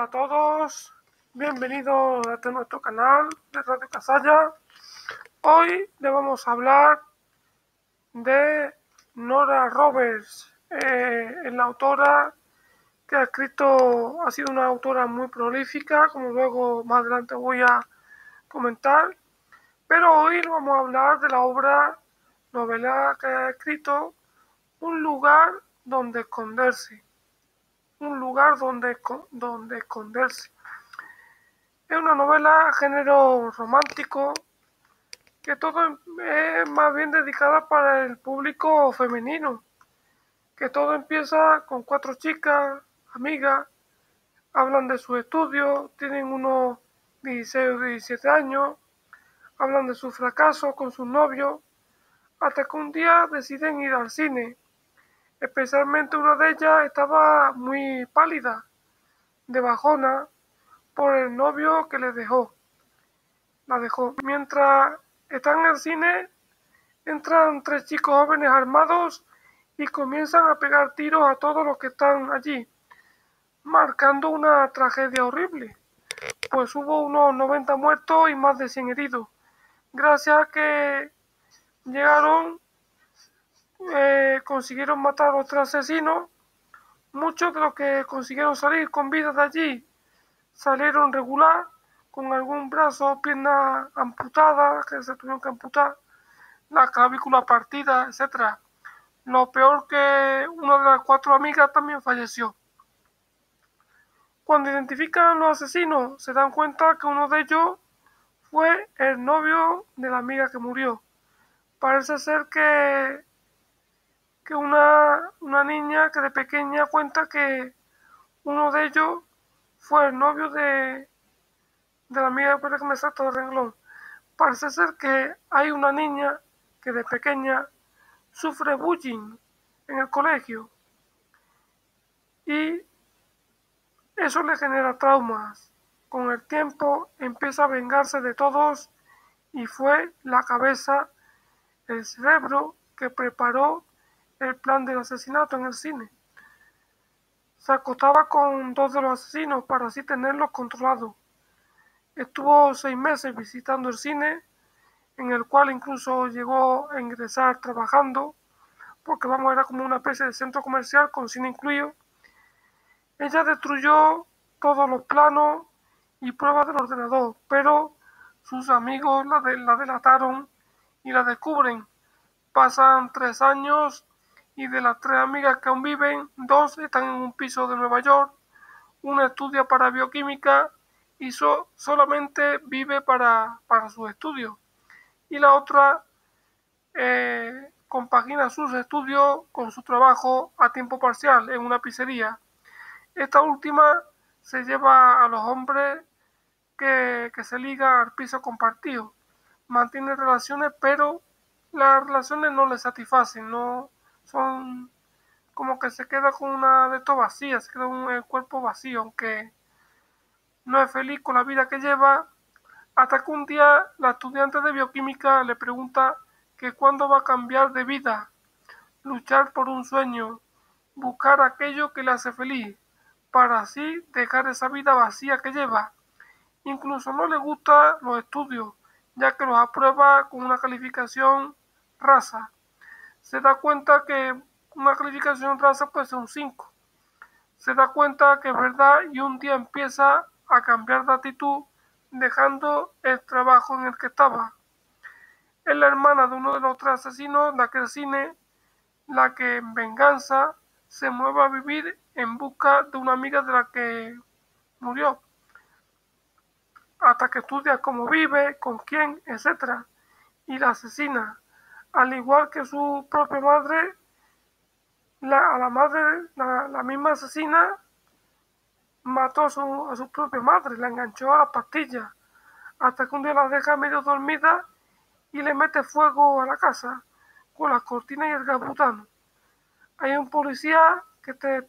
a todos, bienvenidos a nuestro canal de Radio Casalla. Hoy le vamos a hablar de Nora Roberts, la autora que ha sido una autora muy prolífica, como luego más adelante voy a comentar, pero hoy le vamos a hablar de la novela que ha escrito, Un lugar donde esconderse. Un lugar donde esconderse. Es una novela género romántico que todo es más bien dedicada para el público femenino, que todo empieza con 4 chicas, amigas, hablan de sus estudios, tienen unos 16 o 17 años, hablan de su fracaso con sus novios, hasta que un día deciden ir al cine. Especialmente una de ellas estaba muy pálida, de bajona, por el novio que la dejó. Mientras están en el cine, entran 3 chicos jóvenes armados y comienzan a pegar tiros a todos los que están allí, marcando una tragedia horrible, pues hubo unos 90 muertos y más de 100 heridos. Gracias a que llegaron, consiguieron matar a los 3 asesinos. Muchos de los que consiguieron salir con vida de allí salieron regular, con algún brazo o pierna amputada, que se tuvieron que amputar, la clavícula partida, etc. Lo peor, que una de las 4 amigas también falleció. Cuando identifican a los asesinos, se dan cuenta que uno de ellos fue el novio de la amiga que murió. Parece ser que una niña que de pequeña cuenta que uno de ellos fue el novio de la amiga, pero que me salta el renglón. Parece ser que hay una niña que de pequeña sufre bullying en el colegio y eso le genera traumas. Con el tiempo empieza a vengarse de todos y fue la cabeza, el cerebro que preparó el plan del asesinato en el cine. Se acostaba con 2 de los asesinos para así tenerlos controlados. Estuvo 6 meses visitando el cine, en el cual incluso llegó a ingresar trabajando, porque era como una especie de centro comercial con cine incluido. Ella destruyó todos los planos y pruebas del ordenador, pero sus amigos la delataron y la descubren. Pasan 3 años y de las 3 amigas que aún viven, 2 están en un piso de Nueva York, una estudia para bioquímica y solamente vive para sus estudios, y la otra compagina sus estudios con su trabajo a tiempo parcial en una pizzería. Esta última se lleva a los hombres que se ligan al piso compartido. Mantiene relaciones, pero las relaciones no le satisfacen, no son como que se queda con una de todo vacía, se queda el cuerpo vacío, aunque no es feliz con la vida que lleva, hasta que un día la estudiante de bioquímica le pregunta que cuándo va a cambiar de vida, luchar por un sueño, buscar aquello que le hace feliz, para así dejar esa vida vacía que lleva. Incluso no le gustan los estudios, ya que los aprueba con una calificación rasa. Se da cuenta que una calificación rasa puede ser un 5. Se da cuenta que es verdad y un día empieza a cambiar de actitud, dejando el trabajo en el que estaba. Es la hermana de uno de los 3 asesinos de aquel cine la que en venganza se mueve a vivir en busca de una amiga de la que murió, hasta que estudia cómo vive, con quién, etc. Y la asesina. Al igual que su propia madre, la misma asesina mató a su propia madre, la enganchó a la pastilla, hasta que un día la deja medio dormida y le mete fuego a la casa con las cortinas y el gas butano. Hay un policía que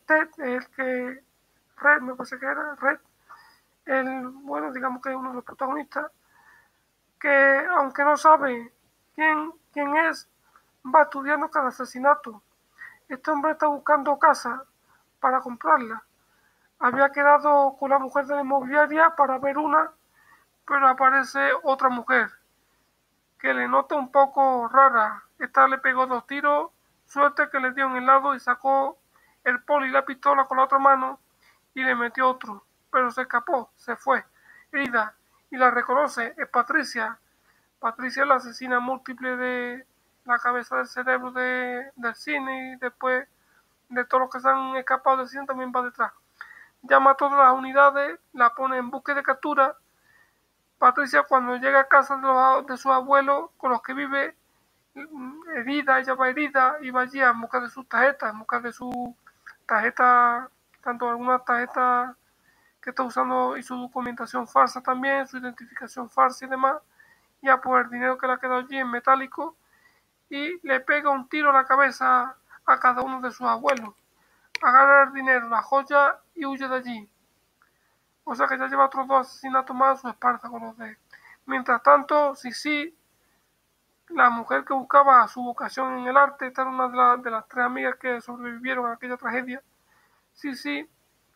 Red, me parece que era Red, digamos que es uno de los protagonistas, que aunque no sabe quién es, va estudiando cada asesinato. Este hombre está buscando casa para comprarla, Había quedado con la mujer de la inmobiliaria para ver una, pero aparece otra mujer que le nota un poco rara. Esta le pegó 2 tiros, suerte que le dio en el lado y sacó el poli y la pistola con la otra mano y le metió otro, pero se escapó, se fue, herida, y la reconoce, es Patricia. Patricia es la asesina múltiple de la cabeza del cerebro del cine y después de todos los que se han escapado del cine también va detrás. Llama a todas las unidades, la pone en búsqueda de captura. Patricia cuando llega a casa de sus abuelos con los que vive herida, ella va herida y va allí a buscar de sus tarjetas, en busca de su tarjeta, tanto algunas tarjetas que está usando y su documentación falsa también, su identificación falsa y demás, y a por el dinero que le ha quedado allí en metálico y le pega un tiro a la cabeza a cada uno de sus abuelos. Agarra el dinero, la joya y huye de allí. O sea que ya lleva otros 2 asesinatos más a su espalda con los de. Mientras tanto, Sisi, la mujer que buscaba su vocación en el arte, esta era una de las 3 amigas que sobrevivieron a aquella tragedia. Sisi,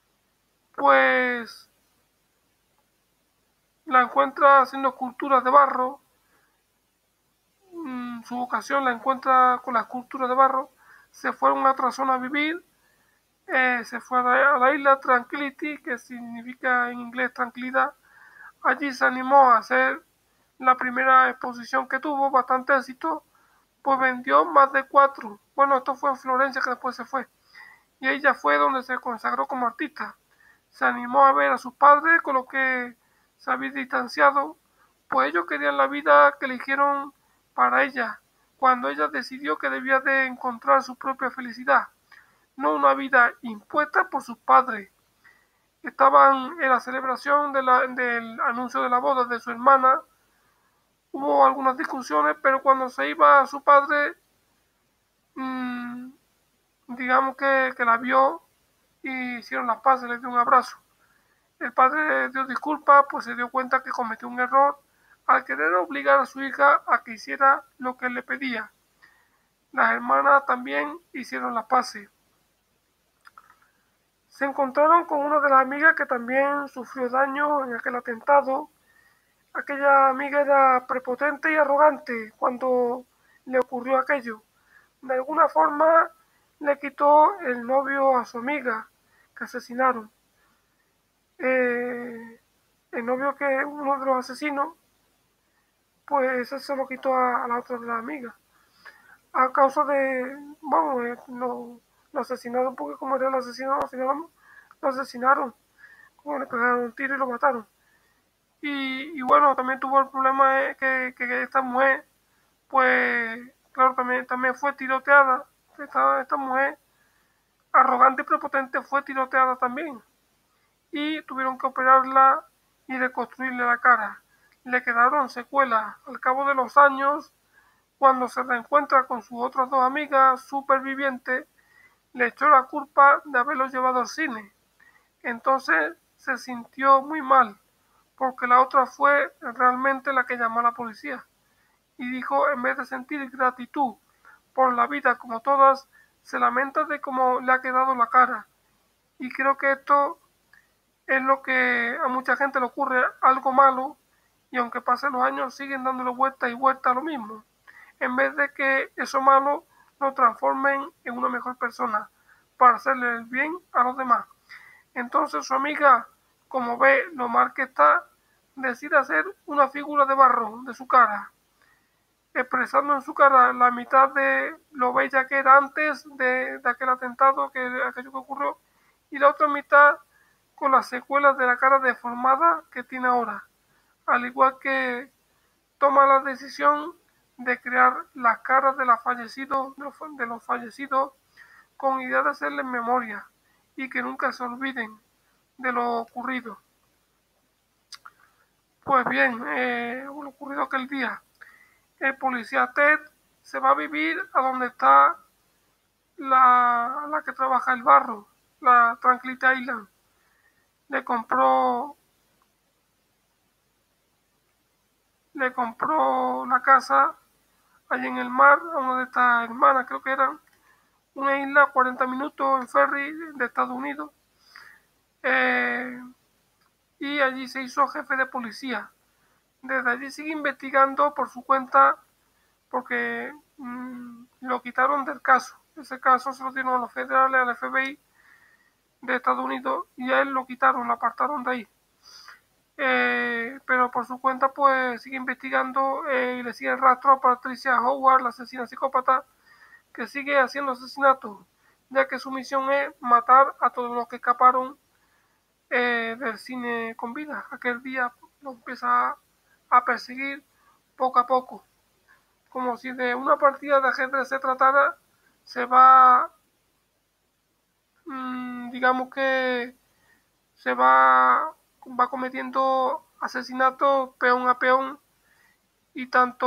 pues la encuentra haciendo esculturas de barro. Su vocación la encuentra con las esculturas de barro. Se fue a una otra zona a vivir. Se fue a la isla Tranquility, que significa en inglés tranquilidad. Allí se animó a hacer la primera exposición que tuvo, bastante éxito, pues vendió más de 4. Bueno, esto fue en Florencia que después se fue. Y ella fue donde se consagró como artista. Se animó a ver a sus padres, con lo que se había distanciado, pues ellos querían la vida que eligieron para ella, cuando ella decidió que debía de encontrar su propia felicidad, no una vida impuesta por sus padres. Estaban en la celebración del anuncio de la boda de su hermana. Hubo algunas discusiones, pero cuando se iba su padre, mmm, digamos que la vio y hicieron las paces, le dio un abrazo. El padre dio disculpas, pues se dio cuenta que cometió un error al querer obligar a su hija a que hiciera lo que él le pedía. Las hermanas también hicieron las paces. Se encontraron con una de las amigas que también sufrió daño en aquel atentado. Aquella amiga era prepotente y arrogante cuando le ocurrió aquello. De alguna forma le quitó el novio a su amiga que asesinaron. El novio que uno de los asesinos, pues ese se lo quitó a la otra de las amigas. A causa de, bueno, lo asesinaron porque como era el asesino, lo asesinaron. Como le pegaron un tiro y lo mataron. Y bueno, también tuvo el problema de que esta mujer, pues claro, también fue tiroteada. Esta mujer arrogante y prepotente fue tiroteada también. Y tuvieron que operarla y reconstruirle la cara. Le quedaron secuelas. Al cabo de los años, cuando se reencuentra con sus otras 2 amigas supervivientes, le echó la culpa de haberlo llevado al cine. Entonces se sintió muy mal, porque la otra fue realmente la que llamó a la policía. Y dijo, en vez de sentir gratitud por la vida como todas, se lamenta de cómo le ha quedado la cara. Y creo que esto es lo que a mucha gente le ocurre, algo malo, y aunque pasen los años siguen dándole vuelta y vuelta a lo mismo, en vez de que eso malo lo transformen en una mejor persona para hacerle el bien a los demás. Entonces su amiga, como ve lo mal que está, decide hacer una figura de barro de su cara, expresando en su cara la mitad de lo bella que era antes de aquel atentado, aquello que ocurrió, y la otra mitad con las secuelas de la cara deformada que tiene ahora, al igual que toma la decisión de crear las caras de los fallecidos con idea de hacerles memoria y que nunca se olviden de lo ocurrido. Pues bien, lo ocurrido aquel día, el policía Ted se va a vivir a donde está la que trabaja el barro, la Tranquility Island. Le compró le compró la casa allí en el mar a una de estas hermanas, creo que eran una isla 40 minutos en ferry de Estados Unidos. eh, y allí se hizo jefe de policía. Desde allí sigue investigando por su cuenta porque lo quitaron del caso. Ese caso se lo dieron a los federales, al FBI de Estados Unidos, y a él lo quitaron, lo apartaron de ahí. Pero por su cuenta pues sigue investigando y le sigue el rastro a Patricia Howard, la asesina psicópata, que sigue haciendo asesinatos, ya que su misión es matar a todos los que escaparon del cine con vida. Aquel día lo empieza a perseguir poco a poco, como si de una partida de ajedrez se tratara. Se va, digamos que se va cometiendo asesinatos peón a peón, y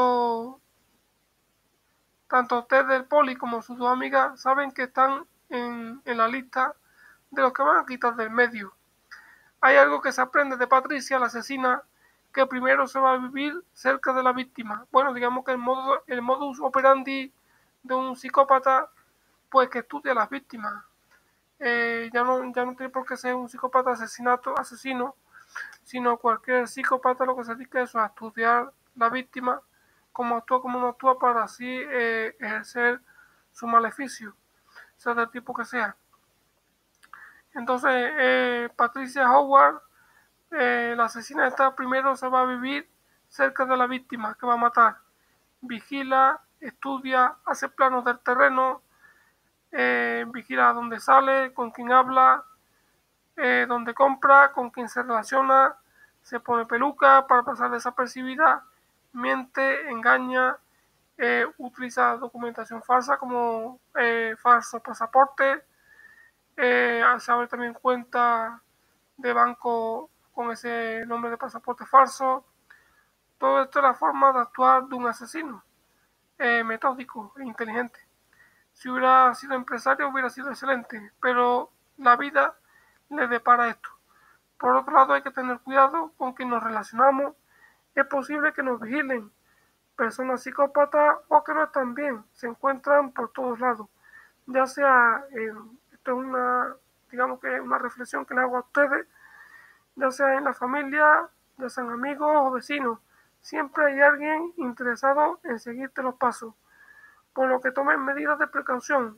tanto Ted del Poli como sus dos amigas saben que están en la lista de los que van a quitar del medio. Hay algo que se aprende de Patricia, la asesina, que primero se va a vivir cerca de la víctima. Bueno, digamos que el modus operandi de un psicópata, pues que estudia a las víctimas. Ya no tiene por qué ser un psicópata asesino, sino cualquier psicópata lo que se dedica es eso, a estudiar la víctima, cómo actúa, cómo no actúa, para así ejercer su maleficio, sea del tipo que sea. Entonces, Patricia Howard, la asesina esta, primero se va a vivir cerca de la víctima que va a matar. Vigila, estudia, hace planos del terreno, vigila dónde sale, con quién habla, dónde compra, con quién se relaciona, se pone peluca para pasar desapercibida, miente, engaña, utiliza documentación falsa como falso pasaporte, se abre también cuenta de banco con ese nombre de pasaporte falso. Todo esto es la forma de actuar de un asesino, metódico e inteligente. Si hubiera sido empresario hubiera sido excelente, pero la vida le depara esto. Por otro lado, hay que tener cuidado con quien nos relacionamos. Es posible que nos vigilen. Personas psicópatas o que no están bien se encuentran por todos lados. Ya sea, esto es digamos que una reflexión que le hago a ustedes, ya sea en la familia, ya sean amigos o vecinos. Siempre hay alguien interesado en seguirte los pasos, por lo que tomen medidas de precaución.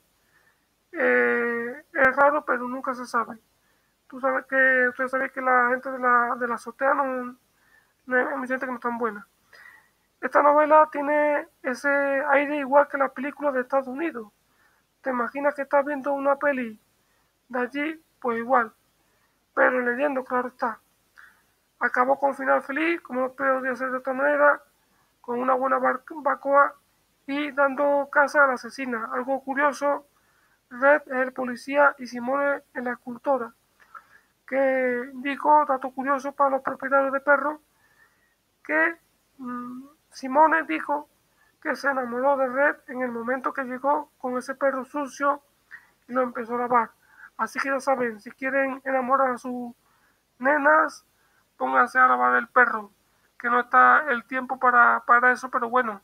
Es raro, pero nunca se sabe. Ustedes saben que la gente de la azotea no hay mucha gente que no es tan buena. Esta novela tiene ese aire igual que las películas de Estados Unidos. ¿Te imaginas que estás viendo una peli de allí? Pues igual, pero leyendo, claro está. Acabó con final feliz, como no podía ser de otra manera, con una buena bacoa y dando caza a la asesina. Algo curioso, Red es el policía y Simone es la escultora, que dijo, dato curioso para los propietarios de perros, que Simone dijo que se enamoró de Red en el momento que llegó con ese perro sucio y lo empezó a lavar. Así que ya saben, si quieren enamorar a sus nenas, pónganse a lavar el perro, que no está el tiempo para eso, pero bueno.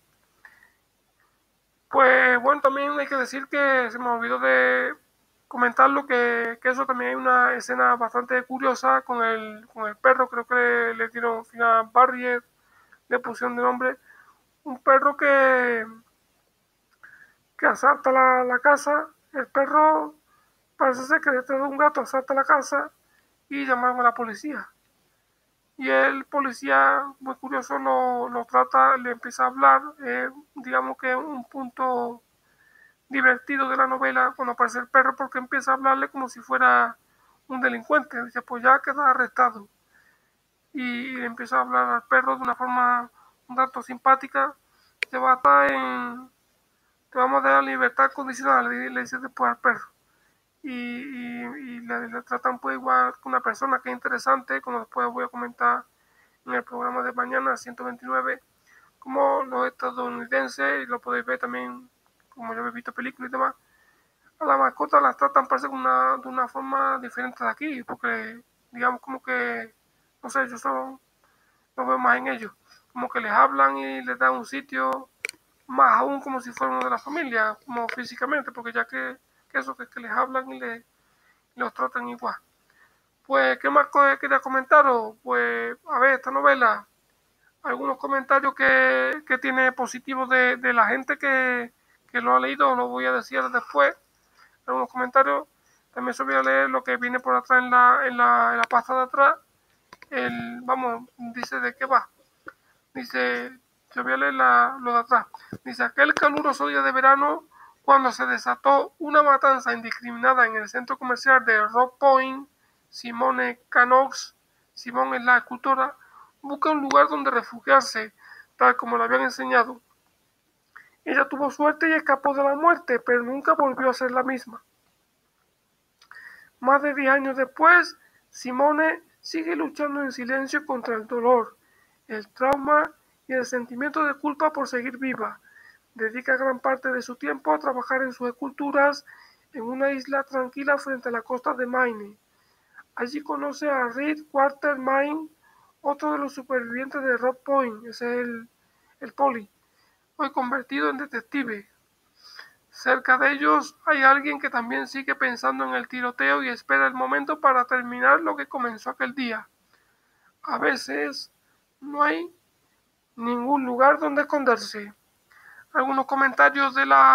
Pues bueno, también hay que decir que se me olvidó de comentarlo, que eso también hay una escena bastante curiosa con el perro. Creo que le dieron fin a Barrier, le pusieron de nombre. Un perro que asalta la casa. El perro parece ser que detrás de un gato asalta la casa y llamaron a la policía. Y el policía, muy curioso, lo trata, le empieza a hablar. Digamos que un punto divertido de la novela cuando aparece el perro, porque empieza a hablarle como si fuera un delincuente. Dice, pues ya queda arrestado. Y le empieza a hablar al perro de una forma un tanto simpática. Te va a estar te vamos a dar libertad condicional, le dice después al perro. Y le tratan pues igual que una persona, que es interesante, como después voy a comentar en el programa de mañana 129, como los estadounidenses, y lo podéis ver también, como yo he visto películas y demás, a las mascotas las tratan, parece, de una forma diferente de aquí, porque digamos como que, no sé, yo solo lo veo más en ellos, como que les hablan y les dan un sitio, más aún como si fuera uno de la familia, como físicamente, porque ya que eso, que les hablan y los tratan igual. Pues, ¿qué más quería comentaros? Pues, a ver, esta novela, algunos comentarios que tiene positivos de la gente que lo ha leído, lo voy a decir después. Algunos comentarios, también os voy a leer lo que viene por atrás en la pasta de atrás. Vamos, dice de qué va. Dice, yo voy a leer lo de atrás. Dice, aquel caluroso día de verano, cuando se desató una matanza indiscriminada en el centro comercial de Rock Point, Simone Canox, Simone es la escultora, busca un lugar donde refugiarse, tal como le habían enseñado. Ella tuvo suerte y escapó de la muerte, pero nunca volvió a ser la misma. Más de 10 años después, Simone sigue luchando en silencio contra el dolor, el trauma y el sentimiento de culpa por seguir viva. Dedica gran parte de su tiempo a trabajar en sus esculturas en una isla tranquila frente a la costa de Maine. Allí conoce a Reed Quartermain, otro de los supervivientes de Rock Point, ese es el poli, hoy convertido en detective. Cerca de ellos hay alguien que también sigue pensando en el tiroteo y espera el momento para terminar lo que comenzó aquel día. A veces no hay ningún lugar donde esconderse. Algunos comentarios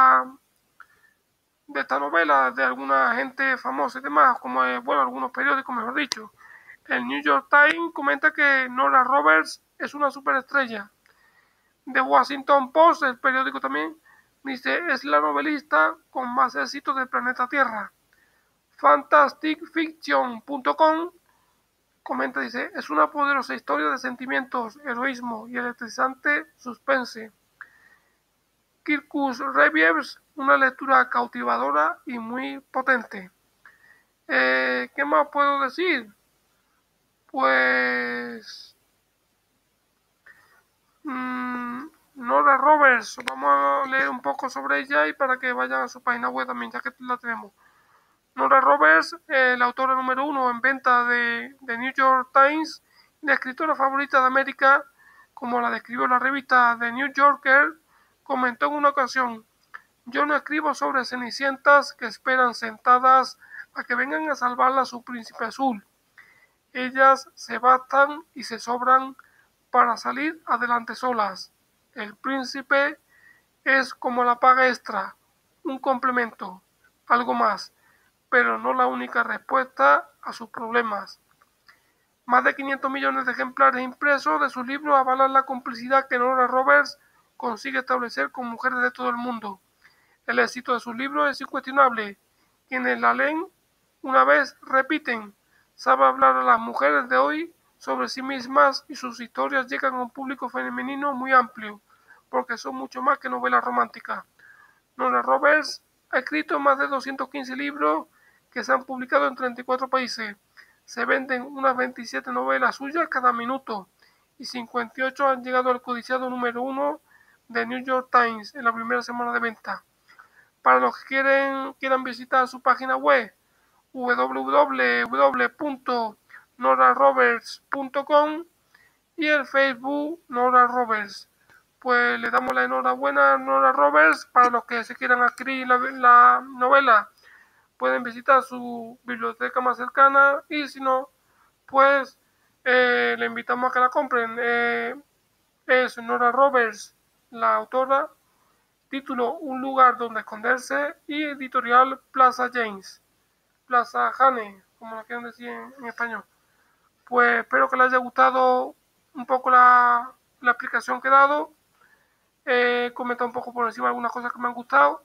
de esta novela de alguna gente famosa y demás, como bueno, algunos periódicos, mejor dicho. El New York Times comenta que Nora Roberts es una superestrella. The Washington Post, el periódico también, dice es la novelista con más éxito del planeta Tierra. FantasticFiction.com comenta, dice, es una poderosa historia de sentimientos, heroísmo y electrizante suspense. Kirkus Reviews, una lectura cautivadora y muy potente. ¿Qué más puedo decir? Pues Nora Roberts, vamos a leer un poco sobre ella y para que vayan a su página web también, ya que la tenemos. Nora Roberts, la autora número 1 en venta de New York Times, la escritora favorita de América, como la describió la revista The New Yorker, comentó en una ocasión, yo no escribo sobre cenicientas que esperan sentadas a que vengan a salvarla su príncipe azul. Ellas se bastan y se sobran para salir adelante solas. El príncipe es como la paga extra, un complemento, algo más, pero no la única respuesta a sus problemas. Más de 500 millones de ejemplares impresos de sus libros avalan la complicidad que Nora Roberts consigue establecer con mujeres de todo el mundo. El éxito de sus libros es incuestionable. Quienes la leen una vez repiten. Sabe hablar a las mujeres de hoy sobre sí mismas y sus historias llegan a un público femenino muy amplio, porque son mucho más que novelas románticas. Nora Roberts ha escrito más de 215 libros que se han publicado en 34 países. Se venden unas 27 novelas suyas cada minuto y 58 han llegado al codiciado número 1 de New York Times en la primera semana de venta. Para los que quieran visitar su página web www.noraroberts.com y el Facebook Nora Roberts. Pues le damos la enhorabuena a Nora Roberts. Para los que se quieran adquirir la novela, pueden visitar su biblioteca más cercana y si no, pues le invitamos a que la compren. Es Nora Roberts, la autora, título Un lugar donde esconderse y editorial Plaza James, Plaza Jane, como lo quieran decir en español. Pues espero que les haya gustado un poco la explicación que he dado. He comentado un poco por encima algunas cosas que me han gustado.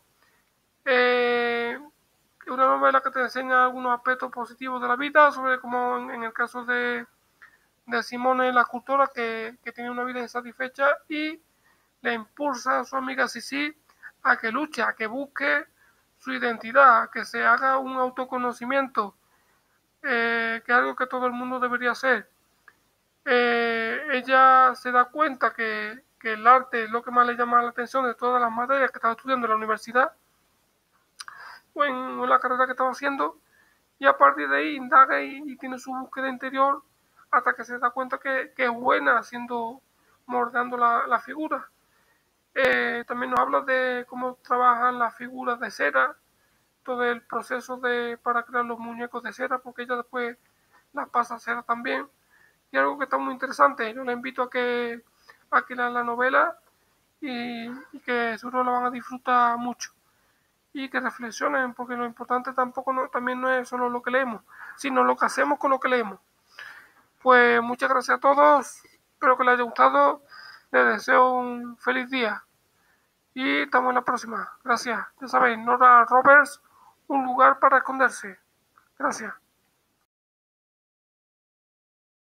Una novela que te enseña algunos aspectos positivos de la vida, sobre como en el caso de Simone, la escultora, que tiene una vida insatisfecha y le impulsa a su amiga Sisi a que luche, a que busque su identidad, a que se haga un autoconocimiento, que es algo que todo el mundo debería hacer. Ella se da cuenta que el arte es lo que más le llama la atención de todas las materias que estaba estudiando en la universidad o en la carrera que estaba haciendo, y a partir de ahí indaga y tiene su búsqueda interior hasta que se da cuenta que es buena haciendo, moldeando la figura. También nos habla de cómo trabajan las figuras de cera, todo el proceso para crear los muñecos de cera, porque ella después la pasacera también, y algo que está muy interesante. Yo les invito a que lean la novela y que seguro la van a disfrutar mucho y que reflexionen, porque lo importante tampoco también no es solo lo que leemos, sino lo que hacemos con lo que leemos. Pues muchas gracias a todos, espero que les haya gustado, les deseo un feliz día y estamos en la próxima. Gracias, ya sabéis, Nora Roberts, un lugar para esconderse. Gracias.